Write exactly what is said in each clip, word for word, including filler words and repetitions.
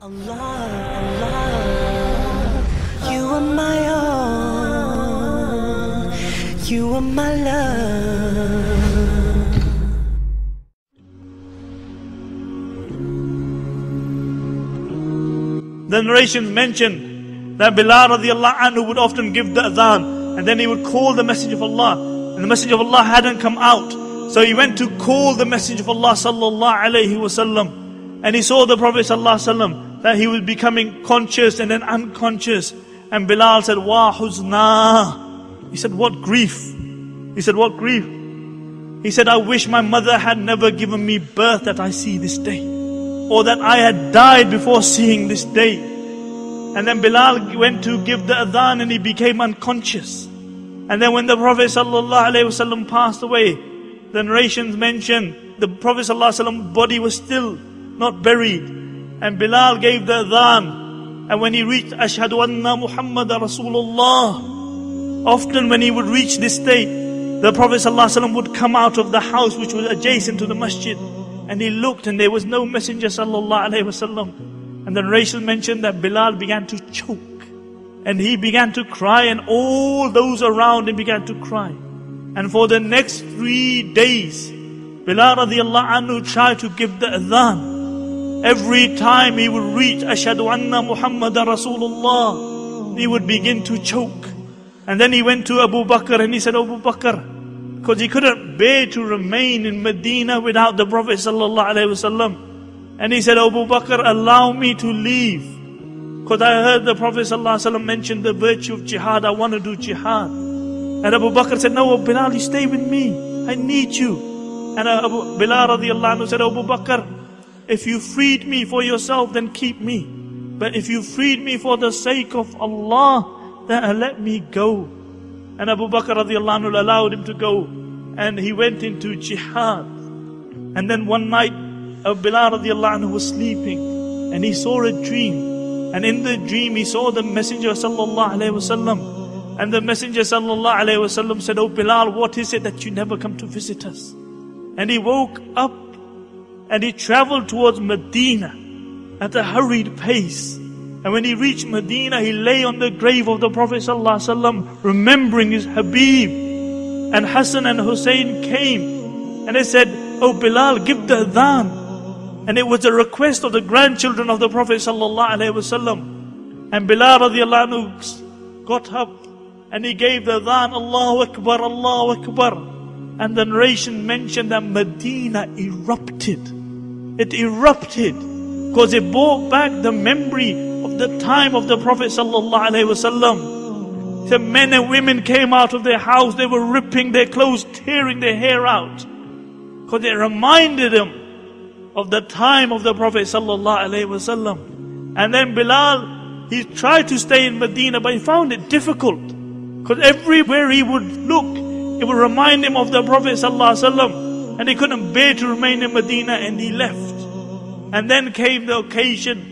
Allah, Allah, you are my all, you are my love. The narrations mention that Bilal radiallahu anhu would often give the adhan, and then he would call the Messenger of Allah, and the Messenger of Allah hadn't come out. So he went to call the Messenger of Allah sallallahu alayhi wasallam, and he saw the Prophet sallallahu alayhi wasallam that he was becoming conscious and then unconscious. And Bilal said, Wa huzna. He said, what grief? He said, what grief? He said, I wish my mother had never given me birth that I see this day, or that I had died before seeing this day. And then Bilal went to give the adhan and he became unconscious. And then when the Prophet sallallahu alaihi wasallam passed away, the narrations mention the Prophet sallallahu alaihi wasallam's body was still not buried. And Bilal gave the adhan. And when he reached Ashhadu anna Muhammadan Rasulullah, often when he would reach this state, the Prophet ﷺ would come out of the house which was adjacent to the masjid, and he looked and there was no Messenger sallallahu alaihi wasallam. And the narration mentioned that Bilal began to choke, and he began to cry, and all those around him began to cry. And for the next three days, Bilal radiallahu anhu tried to give the adhan. Every time he would reach Ashhadu anna Muhammadan Rasulullah, he would begin to choke. And then he went to Abu Bakr and he said, Abu Bakr, because he couldn't bear to remain in Medina without the Prophet sallallahu alaihi wasallam. And he said, Abu Bakr, allow me to leave, because I heard the Prophet sallallahu alaihi wasallam mention the virtue of jihad. I want to do jihad. And Abu Bakr said, no, Bilal, you stay with me. I need you. And Abu Bilal radiallahu anhu said, Abu Bakr, if you freed me for yourself, then keep me. But if you freed me for the sake of Allah, then let me go. And Abu Bakr radiallahu anhu allowed him to go. And he went into jihad. And then one night, Bilal radiallahu anhu was sleeping, and he saw a dream. And in the dream, he saw the Messenger sallallahu alaihi wasallam. And the Messenger sallallahu alaihi wasallam said, Oh Bilal, what is it that you never come to visit us? And he woke up and he traveled towards Medina at a hurried pace. And when he reached Medina, he lay on the grave of the Prophet ﷺ, remembering his Habib. And Hassan and Hussein came and they said, Oh Bilal, give the adhan. And it was a request of the grandchildren of the Prophet ﷺ. And Bilal radiallahu anhu got up and he gave the adhan, Allahu Akbar, Allahu Akbar. And the narration mentioned that Medina erupted. It erupted because it brought back the memory of the time of the Prophet sallallahu alaihi wasallam. The men and women came out of their house. They were ripping their clothes, tearing their hair out, because it reminded them of the time of the Prophet sallallahu alaihi wasallam. And then Bilal, he tried to stay in Medina, but he found it difficult, because everywhere he would look, it would remind him of the Prophet ﷺ, and he couldn't bear to remain in Medina, and he left. And then came the occasion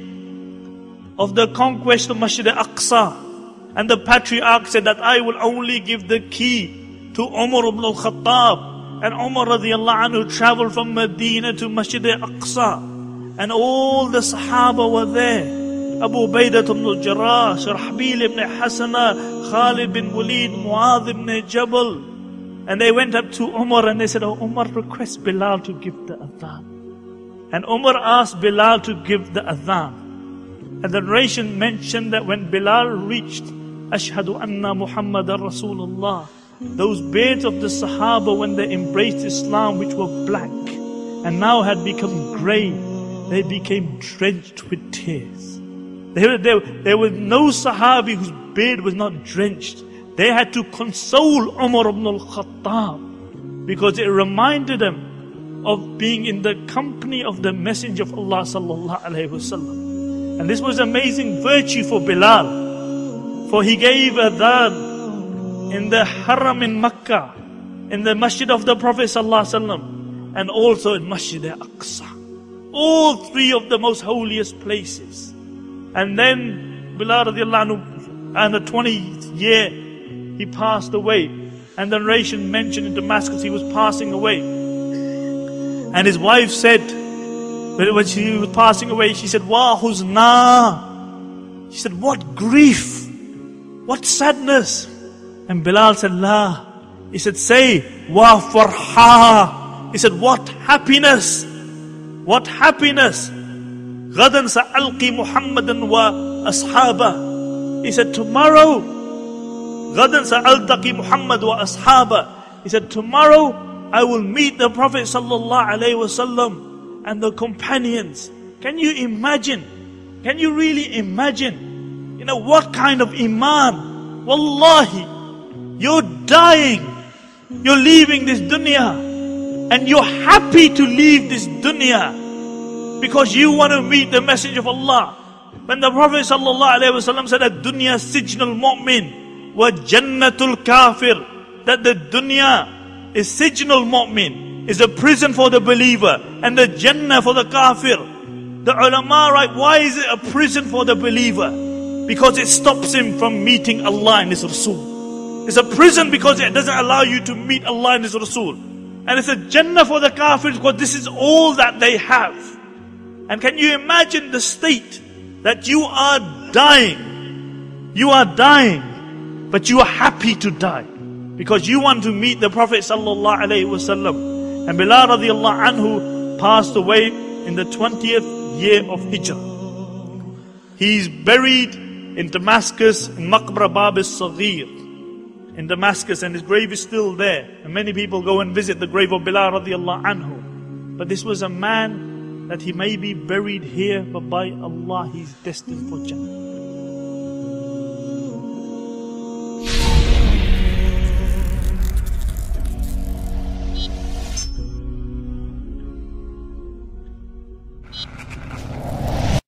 of the conquest of Masjid al-Aqsa, and the Patriarch said that I will only give the key to Umar ibn al-Khattab. And Umar radiallahu anhu traveled from Medina to Masjid al-Aqsa, and all the Sahaba were there. Abu Ubaidah ibn al-Jarrah, Shurahbil ibn Hasana, Khalid bin Walid, Muadh ibn Jabal. And they went up to Umar and they said, Oh Umar, request Bilal to give the adhan. And Umar asked Bilal to give the adhan. And the narration mentioned that when Bilal reached Ashhadu anna Muhammadan Rasulullah, those beards of the Sahaba, when they embraced Islam, which were black and now had become grey, they became drenched with tears. There, there, there was no Sahabi whose beard was not drenched. They had to console Umar ibn al-Khattab, because it reminded them of being in the company of the Messenger of Allah sallallahu alaihi wasallam. And this was amazing virtue for Bilal, for he gave adhan in the Haram in Makkah, in the Masjid of the Prophet sallallahu alaihi wasallam, and also in Masjid al-Aqsa. All three of the most holiest places. And then Bilal radiallahu anhu, and the twentieth year, he passed away. And the narration mentioned in Damascus he was passing away. And his wife said But when she was passing away, she said, Wa huzna. She said, what grief, what sadness. And Bilal said, La. He said, say, Wa farha. He said, what happiness, what happiness. غدا سألقي محمدا وأصحابه. He said, tomorrow, غدا سألتقي محمد وأصحابه. He said, tomorrow I will meet the Prophet sallallahu alaihi wasallam and the companions. Can you imagine? Can you really imagine? You know, what kind of iman? Wallahi, you're dying. You're leaving this dunya. And you're happy to leave this dunya. Because you want to meet the message of Allah. When the Prophet sallallahu alaihi wasallam said that dunya sijnul mu'min wa jannatul kafir, that the dunya is sijnul mu'min, is a prison for the believer, and the jannah for the kafir. The ulama write, why is it a prison for the believer? Because it stops him from meeting Allah and His Rasul. It's a prison because it doesn't allow you to meet Allah and His Rasul. And it's a jannah for the kafir because this is all that they have. And can you imagine the state that you are dying? You are dying, but you are happy to die because you want to meet the Prophet sallallahu alaihi wasallam. And Bilal radiallahu anhu passed away in the twentieth year of Hijrah. He's buried in Damascus, in Maqbara Bab al-Saghir, in Damascus, and his grave is still there. And many people go and visit the grave of Bilal radiallahu anhu. But this was a man that he may be buried here, but by Allah he's destined for Jannah.